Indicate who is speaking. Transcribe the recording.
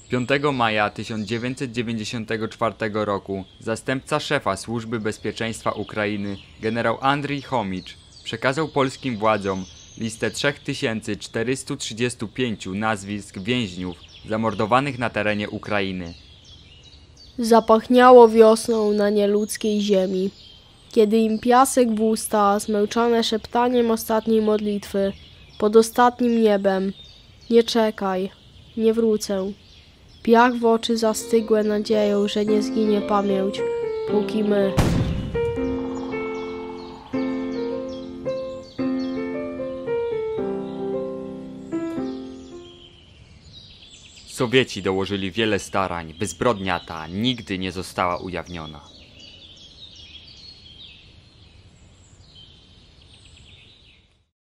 Speaker 1: 5 maja 1994 roku zastępca szefa Służby Bezpieczeństwa Ukrainy generał Andrii Chomicz przekazał polskim władzom listę 3435 nazwisk więźniów zamordowanych na terenie Ukrainy.
Speaker 2: Zapachniało wiosną na nieludzkiej ziemi. Kiedy im piasek w usta, zmęczone szeptaniem ostatniej modlitwy, pod ostatnim niebem, nie czekaj, nie wrócę. Piach w oczy zastygłe nadzieją, że nie zginie pamięć, póki my.
Speaker 1: Sowieci dołożyli wiele starań, by zbrodnia ta nigdy nie została ujawniona.